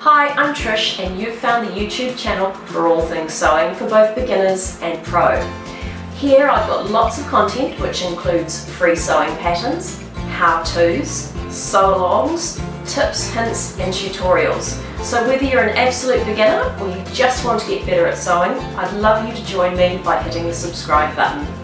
Hi, I'm Trish and you've found the YouTube channel for all things sewing for both beginners and pro. Here I've got lots of content which includes free sewing patterns, how-tos, sew-alongs, tips, hints and tutorials. So whether you're an absolute beginner or you just want to get better at sewing, I'd love you to join me by hitting the subscribe button.